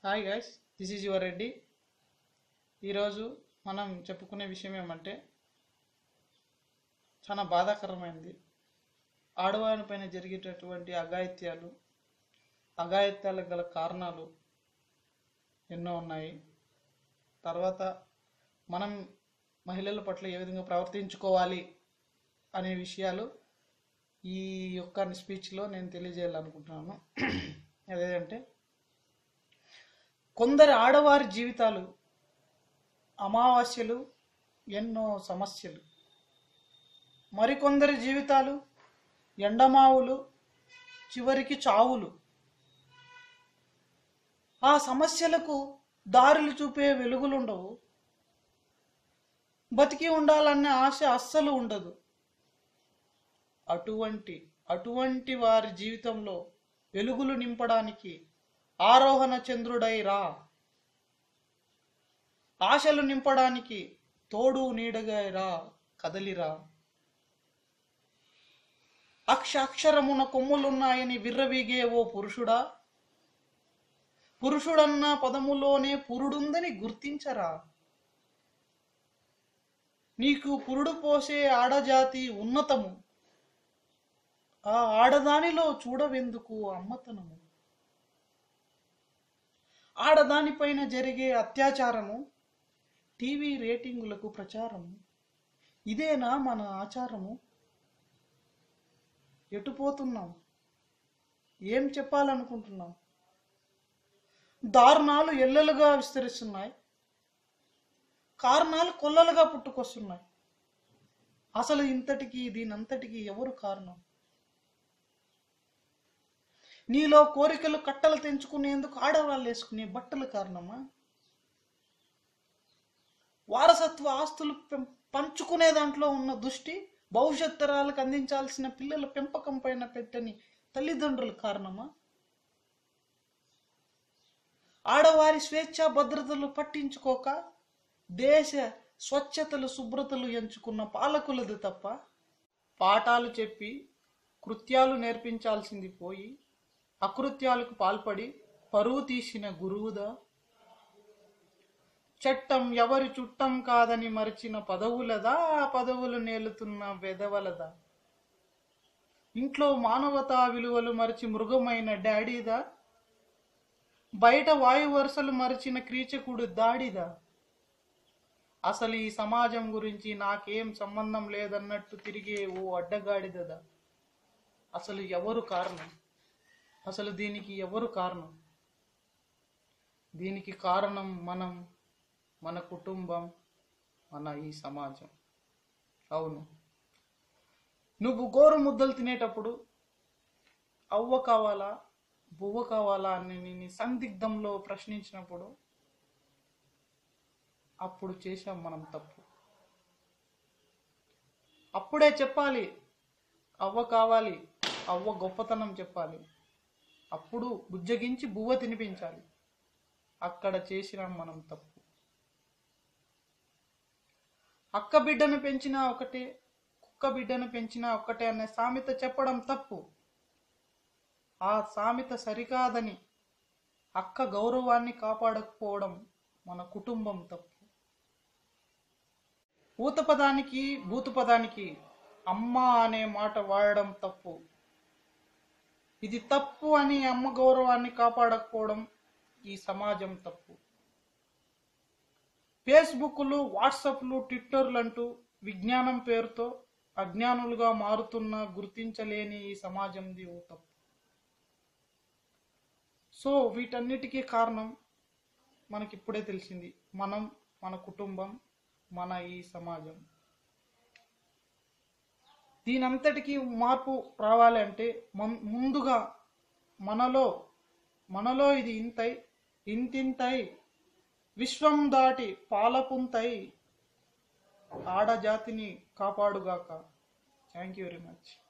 Hi guys, this is your Reddy. ఈరోజు మనం చెప్పుకునే విషయం ఏమంటే చాలా బాధాకరమైనది. ఆడవారి పైన జరిగేటటువంటి అఘాయిత్యాలకు గల కారణాలు ఎన్నో ఉన్నాయి. తర్వాత మనం మహిళల పట్ల ఏ విధంగా ప్రవర్తించుకోవాలి అనే విషయాలు ఈ యొక్క స్పీచ్లో నేను తెలియజేయాలనుకుంటున్నాను. అదేంటే, కొందరి ఆడవారి జీవితాలు అమావాస్యలు, ఎన్నో సమస్యలు. మరికొందరి జీవితాలు ఎండమావులు, చివరికి చావులు. ఆ సమస్యలకు దారులు చూపే వెలుగులుండవు. బతికి ఉండాలనే ఆశ అస్సలు ఉండదు. అటువంటి వారి జీవితంలో వెలుగులు నింపడానికి ఆరోహణ చంద్రుడై రా. ఆశలు నింపడానికి తోడు నీడగా రా, కదలిరా. అక్షరమున కొమ్ములున్నాయని విర్రవీగే ఓ పురుషుడా, పురుషుడన్న పదములోనే పురుడుందని గుర్తించరా. నీకు పురుడు పోసే ఆడజాతి ఉన్నతము, ఆ ఆడదానిలో చూడవెందుకు అమ్మతనము. ఆడదానిపైన జరిగే అత్యాచారము టీవీ రేటింగులకు ప్రచారము. ఇదేనా మన ఆచారము? ఎటుపోతున్నాం? ఏం చెప్పాలనుకుంటున్నాం? దారుణాలు ఎల్లలుగా విస్తరిస్తున్నాయి. కారణాలు కొల్లలుగా పుట్టుకొస్తున్నాయి. అసలు దీనంతటికి ఎవరు కారణం? నీలో కోరికలు కట్టలు తెంచుకునేందుకు ఆడవాళ్ళు వేసుకునే బట్టలు కారణమా? వారసత్వ ఆస్తులు పంచుకునే దాంట్లో ఉన్న దృష్టి భవిష్యత్ తరాలకు అందించాల్సిన పిల్లల పెంపకం పైన పెట్టని తల్లిదండ్రుల కారణమా? ఆడవారి స్వేచ్ఛ భద్రతలు పట్టించుకోక దేశ స్వచ్ఛతలు శుభ్రతలు ఎంచుకున్న పాలకులది తప్ప, పాఠాలు చెప్పి కృత్యాలు నేర్పించాల్సింది పోయి అకృత్యాలకు పాల్పడి పరువు తీసిన గురువుదా? చట్టం ఎవరి చుట్టం కాదని మరిచిన పదవులదా, పదవులు నేలుతున్న వెధవలదా? ఇంట్లో మానవతా విలువలు మరిచి మృగమైన డాడీదా, బయట వాయు వరుసలు మరిచిన క్రీచకుడు దాడిదా? అసలు ఈ సమాజం గురించి నాకేం సంబంధం లేదన్నట్టు తిరిగే ఓ అడ్డగాడిదదా? అసలు ఎవరు కారణం? అసలు దీనికి ఎవరు కారణం? దీనికి కారణం మనం, మన కుటుంబం, మన ఈ సమాజం. అవును, నువ్వు గోరు ముద్దలు తినేటప్పుడు అవ్వ కావాలా, బువ్వ కావాలా అని నేను సందిగ్ధంలో ప్రశ్నించినప్పుడు అప్పుడు చేశాం మనం తప్పు. అప్పుడే చెప్పాలి, అవ్వ కావాలి, అవ్వ గొప్పతనం చెప్పాలి. అప్పుడు బుజ్జగించి బువ్వ తినిపించాలి. అక్కడ చేసినాం మనం తప్పు. అక్క బిడ్డను పెంచినా ఒకటే, కుక్క బిడ్డను పెంచినా ఒకటే అనే సామెత చెప్పడం తప్పు. ఆ సామెత సరికాదని అక్క గౌరవాన్ని కాపాడకపోవడం మన కుటుంబం తప్పు. ఊతపదానికి భూతపదానికి అమ్మ అనే మాట వాడడం తప్పు. ఇది తప్పు అని అమ్మ గౌరవాన్ని కాపాడకపోవడం ఈ సమాజం తప్పు. ఫేస్బుక్లు, వాట్సాప్లు, ట్విట్టర్లు అంటూ విజ్ఞానం పేరుతో అజ్ఞానులుగా మారుతున్న గుర్తించలేని ఈ సమాజంది ఓ తప్పు. సో వీటన్నిటికీ కారణం మనకిప్పుడే తెలిసింది. మనం, మన కుటుంబం, మన ఈ సమాజం. దీనంతటికీ మార్పు రావాలి అంటే ముందుగా మనలో ఇది ఇంతింతై విశ్వం దాటి పాలపుంతై ఆడజాతిని కాపాడుగాక. Thank you very much.